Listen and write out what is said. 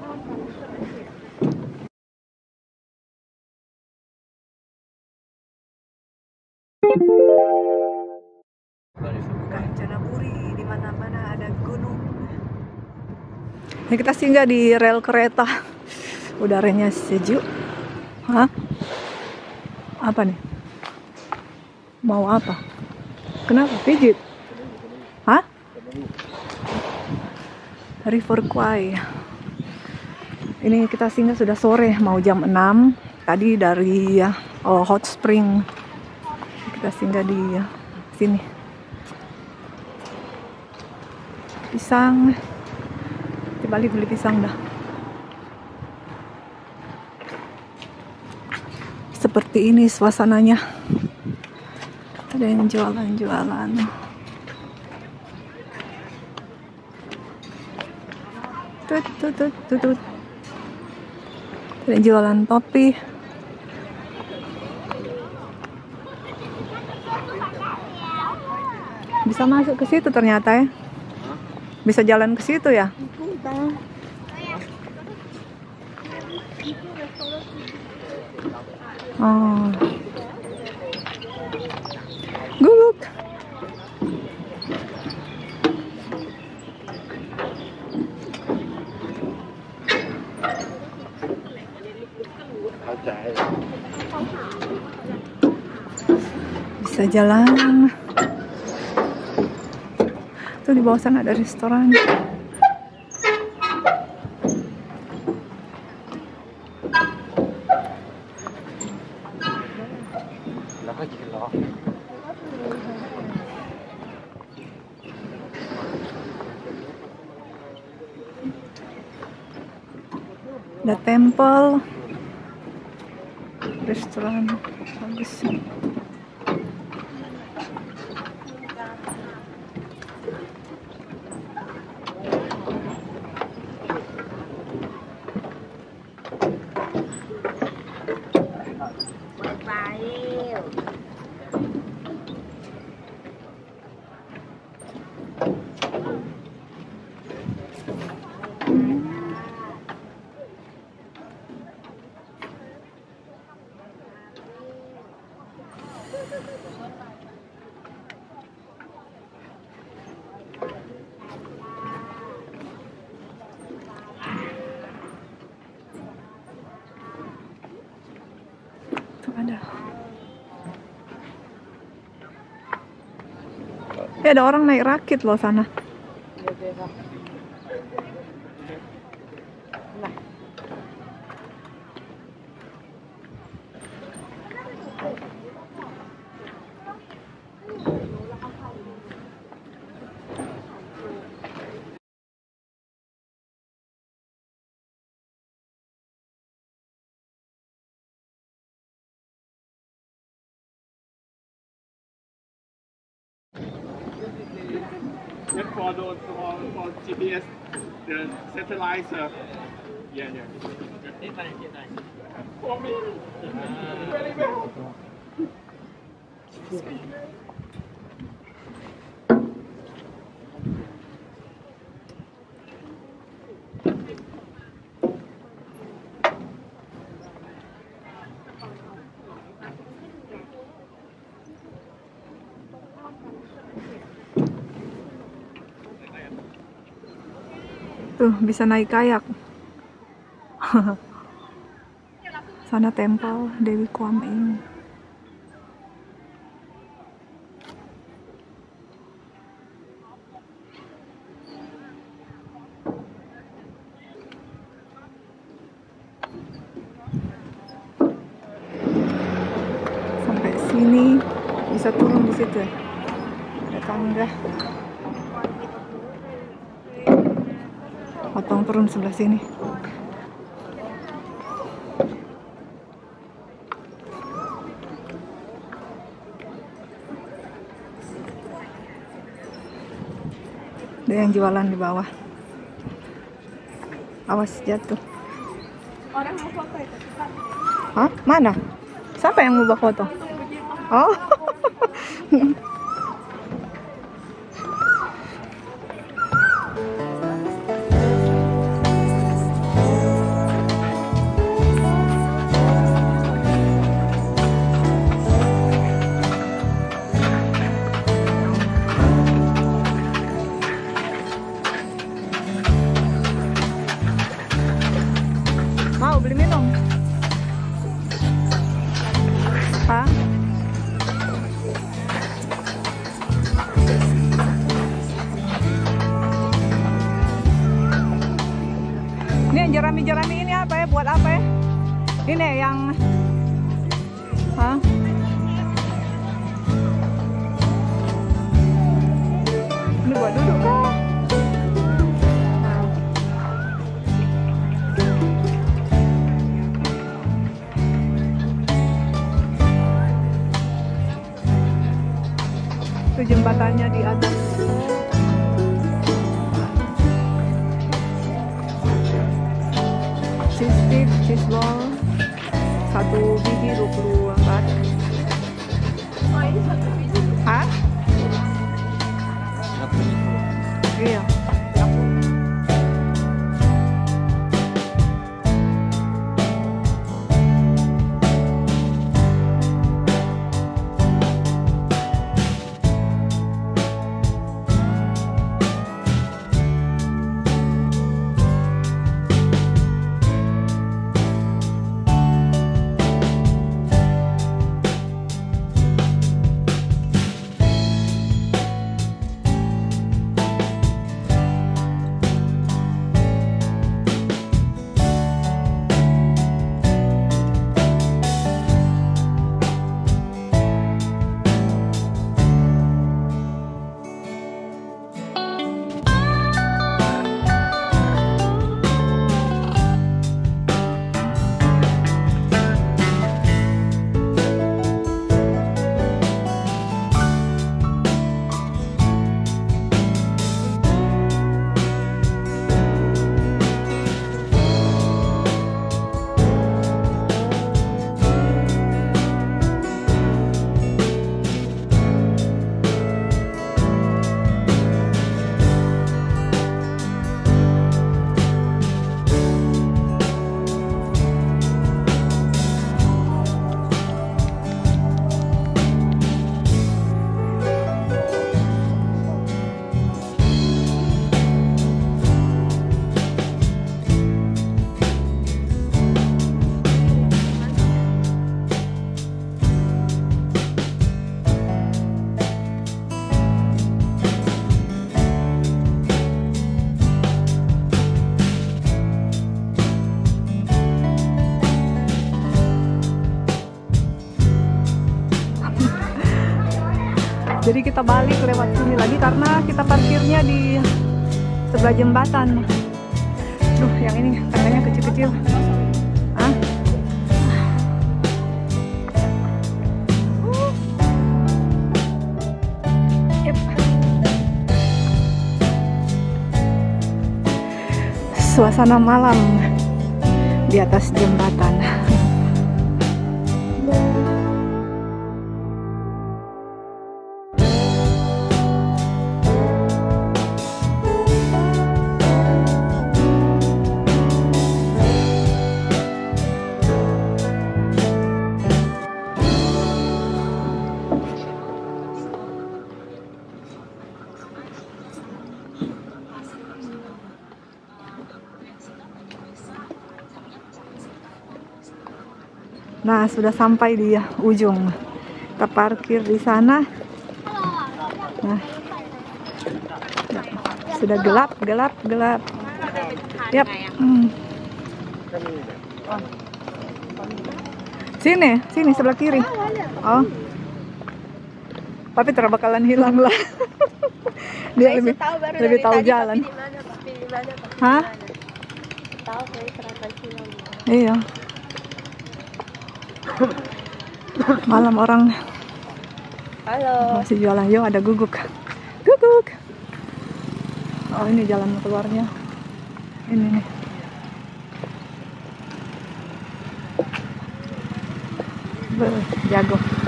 Kancanaburi, di mana-mana ada gunung. Ini kita singgah di rel kereta. Udaranya sejuk. Hah? Apa nih? Mau apa? Kenapa? Pijit? Hah? River Kwai. Ini kita singgah sudah sore, mau jam 6. Tadi dari Hot Spring. Kita singgah di sini. Pisang. Di Bali beli pisang dah. Seperti ini suasananya. Ada yang jualan-jualan. Tut. Ada yang jualan topi. Bisa masuk ke situ ternyata ya. Bisa jalan ke situ ya. Oh. Guguk. Bisa jalan. Tuh di bawah sana ada restoran. Ada temple, restoran bagus. Tuh ada. Ada orang naik rakit loh sana. Just for GPS, the satellite. Yeah. For me. Very good. Tuh bisa naik kayak. Sana tempel Dewi Kwan Im. Sampai sini bisa turun di situ. Ada tangga. Potong turun sebelah sini. Ada yang jualan di bawah. Awas jatuh. Orang mau foto itu. Hah? Mana? Siapa yang mau bawa foto? Oh. jerami-jerami ini apa ya? Buat apa ya? Ini yang hah? Ini buat duduk kah? Itu jembatannya di atas. Cheese stick, cheese ball, 1 biji 24. Oh, ini 1 biji. Hah? Iya. Jadi kita balik lewat sini lagi karena kita parkirnya di sebelah jembatan. Duh, yang ini tangganya kecil-kecil. Hah? Yep. Suasana malam di atas jembatan. Nah, sudah sampai di ujung. Kita parkir di sana. Nah, sudah gelap. Yap. Sini sebelah kiri. Oh, tapi bakalan hilang lah. Dia lebih tahu jalan. Hah? Tahu saya terangkan hilang. Iya. Malam orang Halo. masih jualan. Yo, ada guguk. Oh, ini jalan keluarnya. Ini nih. Jago.